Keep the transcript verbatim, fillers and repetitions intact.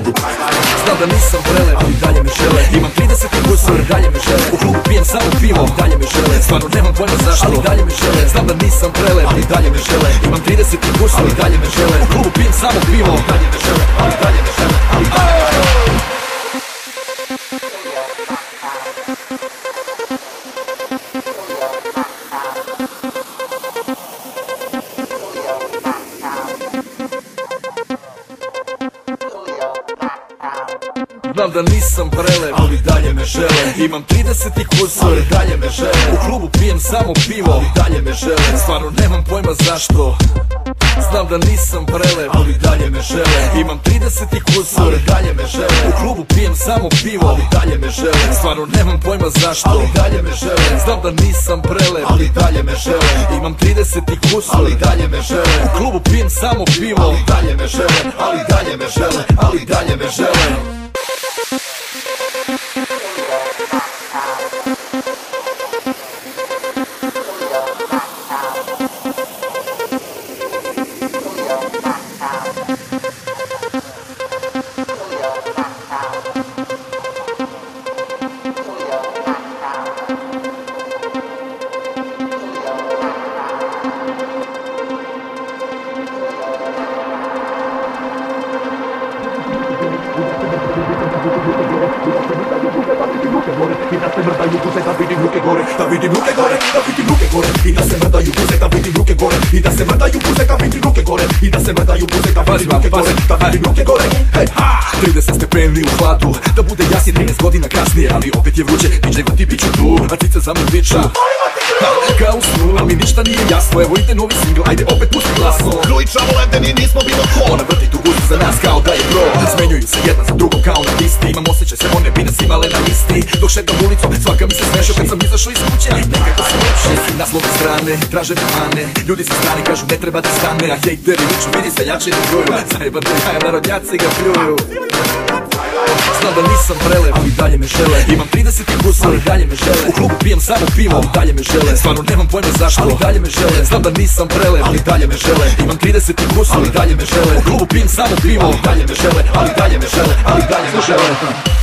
Znam da nisam prelep, ali dalje me žele. Imam trideset i kusur, dalje me žele. U klubu pijem samo pivo, dalje me žele. Stvarno nemam pojma zašto, ali dalje me žele. Znam da nisam prelep, ali dalje me žele. Imam trideset i kusur, ali dalje me žele. U klubu pijem samo pivo, dalje me žele. Ali dalje me žele, ali dalje me žele. Znam da nisam prelep, ali dalje me žele. Imam trideset i kusur, ali dalje me žele. U klubu pijem samo pivo, ali dalje me žele. Stvarno nemam pojma zašto. Znam da nisam prelep, ali dalje me žele. Imam trideset i kusur, ali dalje me žele. U klubu pijem samo pivo, ali dalje me žele. Stvarno nemam pojma zašto, ali dalje me žele. Znam da nisam prelep, ali dalje me žele. Imam trideset i kusur, ali dalje me žele. U klubu pijem samo pivo, ali dalje me žele. Ali dalje me žele, ali dalje me žele. I da se mrdaju guze, da vidim ruke gore, da vidim ruke gore, da vidim ruke gore. I da se mrdaju guze, da vidim ruke gore. I da se mrdaju guze, da vidim ruke gore. I da se mrdaju guze, da vidim ruke gore, da vidim ruke gore. Hej, ha! trideset stepeni u hladu, da bude jasnije trinaest godina kasnije, ali opet je vruće, niđeva ti piću tu, a cica za mnom viču. Kao u snu, ali mi ništa nije jasno, evo ide novi singl, ajde opet pusti glasno. Grujić, Čavo, Ledeni, nismo bilo ko. Ona vrti tu guzu za nas kao da je bro. Zmenjuju se jedna za drugom kao na listi. Imam osjećaj sve one bi nas imale na listi. Dok šetam ulicom, svaka mi se smešao kad sam izašao iz kuće. Nekako se lepše, naslovne strane, traže me mane. Ljudi sa strane kažu ne treba da stane, a hejteri viču vidi se jače ne truju. Zajebate jaja, narodnjaci ga pljuju. Znam da nisam prelep, ali dalje me žele. Imam trideset i kusur, ali dalje me žele. U klubu pijem samo pivo, ali dalje me žele. Stvarno nemam pojma zašto, ali dalje me žele. Znam da nisam prelep, ali dalje me žele. Imam trideset i kusur, ali dalje me žele. U klubu pijem samo pivo, ali dalje me žele. Ali dalje me žele, ali dalje me žele.